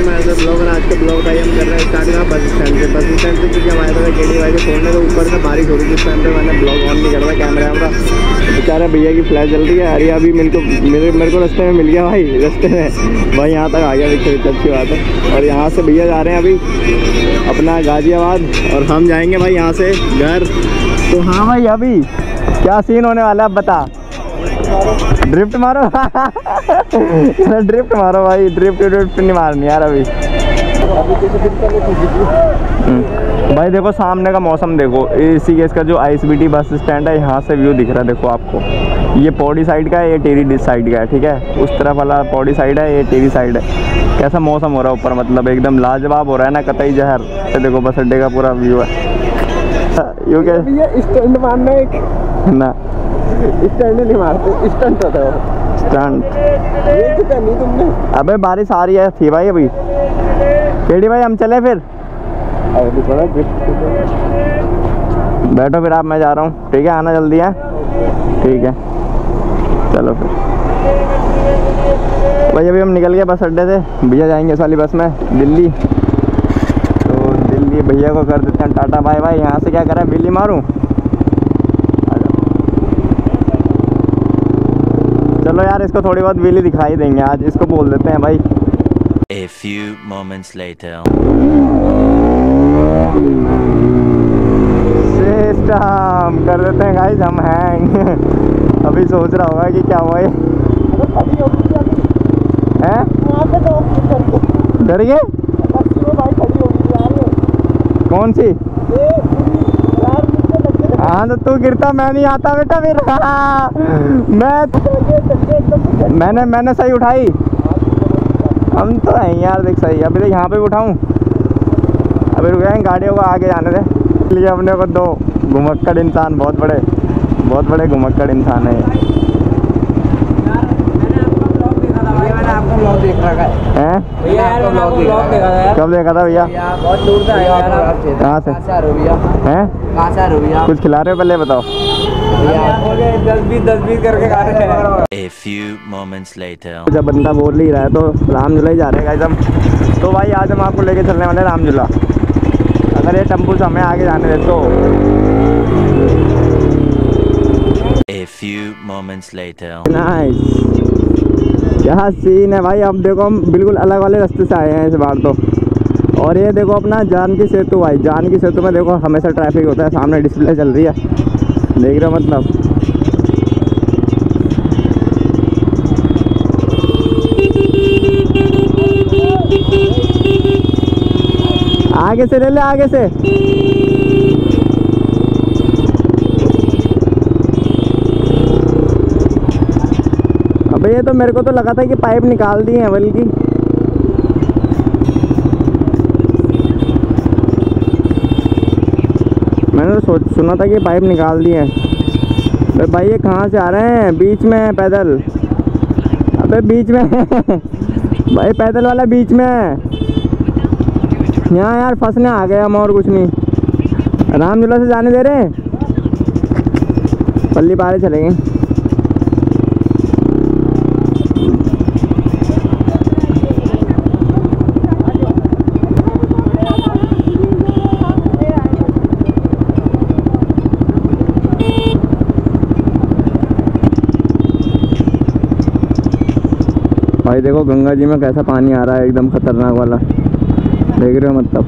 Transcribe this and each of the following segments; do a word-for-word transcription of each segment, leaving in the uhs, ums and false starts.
मैं ऐसे ब्लॉग आज के ब्लॉग का ही हम कर रहे हैं स्टार्ट का बस स्टैंड से बस स्टैंड से क्योंकि हमारे पास गेड़ी वाई छोड़ने तो ऊपर से बारिश हो रही थी। उस टाइम पे मैंने ब्लॉग ऑन नहीं कर रहा कैमरा का। बेचारे भैया की फ्लैश जल रही है। अरे अभी मेरे को मेरे मेरे को रास्ते में मिल गया भाई, रास्ते में भाई यहाँ तक आ गया देखिए, अच्छी बात है। और यहाँ से भैया जा रहे हैं अभी अपना गाजियाबाद और हम जाएंगे भाई यहाँ से घर। तो हाँ भाई अभी क्या सीन होने वाला है अब बता। ड्रिफ्ट मारो ड्रिफ्ट मारो भाई, ड्रिफ्ट ड्रिफ्ट नहीं मारनी यार अभी। भाई देखो सामने का मौसम देखो, इसी केस का जो आईएसबीटी बस स्टैंड है यहाँ से व्यू दिख रहा है देखो आपको। ये पौड़ी साइड का है, ये टेरी साइड का है, ठीक है। उस तरफ वाला पौड़ी साइड है, ये टेरी साइड है। कैसा मौसम हो रहा है ऊपर, मतलब एकदम लाजवाब हो रहा है ना, कतई जहर। तो देखो बस अड्डे का पूरा व्यू है। यू क्या स्टैंड मारना एक ना, स्टैंड नहीं मारते, स्टंट होता है स्टंट। ये कितना नहीं तुमने। अबे बारिश आ रही है थी भाई अभी। केडी भाई हम चले फिर, बैठो फिर आप, मैं जा रहा हूँ, ठीक है। आना जल्दी है, ठीक है चलो फिर। भाई अभी हम निकल गए बस अड्डे से, भैया जाएंगे इस वाली बस में दिल्ली। तो दिल्ली भैया को कर देते हैं टाटा बाय बाय। यहाँ से क्या करें, बिल्ली मारूँ? चलो यार इसको थोड़ी बहुत बिल्ली दिखाई देंगे आज, इसको बोल देते हैं भाई। A few moments later. System कर देते हैं गाइस हम हैंग। अभी सोच रहा होगा कि क्या हुआ ये हैं? डर गए? कौन सी? हाँ तो तू गिरता, मैं नहीं आता बेटा फिर। मैं मैंने मैंने सही उठाई। हम तो हैं यार देख सही। अभी देख यहाँ पे भी उठाऊँ, अभी रुक जाएंगे गाड़ियों को आगे जाने दे। इसलिए अपने को दो घुमक्कड़ इंसान, बहुत बड़े बहुत बड़े घुमक्कड़ इंसान है। आपका ब्लॉग देख रहा है हैं? भैया यार मैंने आपको ब्लॉग देखा था यार। कब देखा था भैया? बहुत दूर से आए यार आप। कहाँ से? कहाँ से आ रहे हो भैया? हैं? कहाँ से आ रहे हो भैया? कुछ खिला रहे हो पहले बताओ। दस बीस दस बीस करके खा रहे हैं। A few moments later. जब बंदा बोल ही रहा है तो रामझूला ही जा रहे हैं गाइस हम। तो भाई आज हम आपको लेके चलने वाले रामझूला। अगर ये टेम्पू से हमें आगे जाने दे तो। A few moments later. Nice, क्या सीन है भाई। अब देखो हम बिल्कुल अलग वाले रास्ते से आए हैं इस बार तो। और ये देखो अपना जानकी सेतु भाई, जानकी सेतु में देखो हमेशा ट्रैफिक होता है। सामने डिस्प्ले चल रही है, देख रहे हो मतलब। आगे से ले ले, आगे से। अबे ये तो मेरे को तो लगा था कि पाइप निकाल दिए हैं, बल्कि मैंने तो सोच सुना था कि पाइप निकाल दिए हैं। अबे भाई ये कहाँ से आ रहे हैं? बीच में है पैदल। अबे बीच में भाई पैदल वाला बीच में है। यहाँ यार फंसने आ गए हम, और कुछ नहीं। रामझूला से जाने दे रहे, पल्ली पारे चलेंगे। भाई देखो गंगा जी में कैसा पानी आ रहा है, एकदम खतरनाक वाला, देख रहे हो मतलब।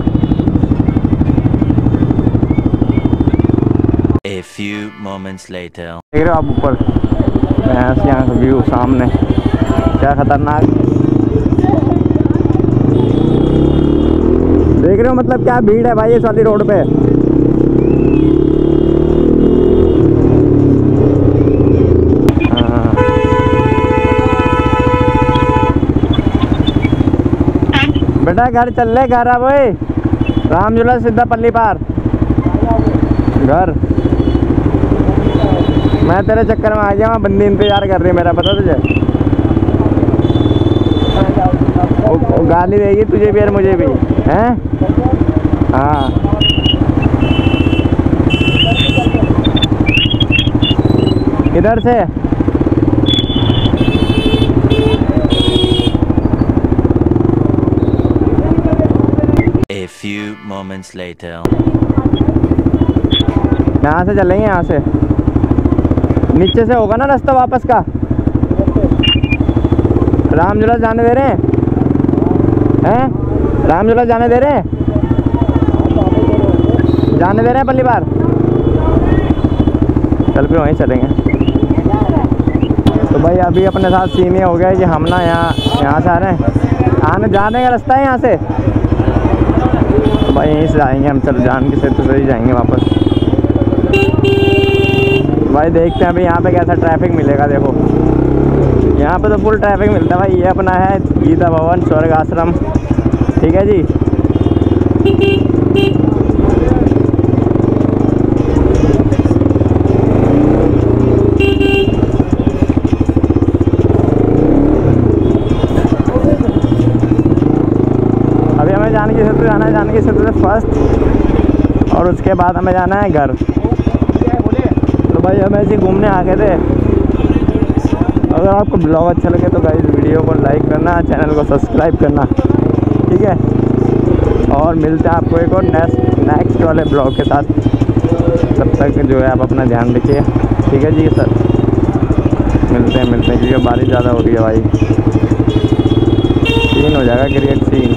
A few moments later. देख रहे हो आप ऊपर भैंस, यहाँ का व्यू सामने क्या खतरनाक देख रहे हो मतलब। क्या भीड़ है भाई इस वाली रोड पे। बेटा घर चल ले, घर अब रामझूला सीधा पल्ली पार घर। मैं तेरे चक्कर में आ गया, वहाँ बंदी इंतजार कर रही है मेरा, पता तुझे। वो, वो गाली देगी तुझे भी और मुझे भी, हैं? हाँ इधर से। A few moments later. यहाँ से चलेंगे, यहाँ से नीचे से होगा ना रास्ता वापस का। रामझूला जाने दे रहे हैं हैं रामझूला जाने दे रहे हैं जाने दे रहे हैं पल्ली बार। चल फिर वहीं चलेंगे। तो भाई अभी अपने साथ सीन ये हो गया है कि हम ना यहाँ यहाँ से आ रहे हैं, आने जाने का रास्ता है यहाँ से। तो भाई यहीं से आएंगे हम, चलो जान के सेतु से ही जाएंगे वापस। भाई देखते हैं अभी यहाँ पे कैसा ट्रैफिक मिलेगा। देखो यहाँ पे तो फुल ट्रैफिक मिलता है भाई। ये अपना है गीता भवन स्वर्ग आश्रम, ठीक है जी। अभी हमें जानकी सेतु जाना है, जानकी सेतु से फर्स्ट, और उसके बाद हमें जाना है घर। तो भाई हम ऐसे घूमने आ गए थे। अगर आपको ब्लॉग अच्छा लगे तो गाइस वीडियो को लाइक करना, चैनल को सब्सक्राइब करना, ठीक है। और मिलते हैं आपको एक और नेक्स्ट नेक्स्ट वाले ब्लॉग के साथ। तब तक जो है आप अपना ध्यान रखिए, ठीक है जी सर। मिलते हैं मिलते हैं क्योंकि बारिश ज़्यादा हो रही है भाई, सीन हो जाएगा क्रिएट सीन।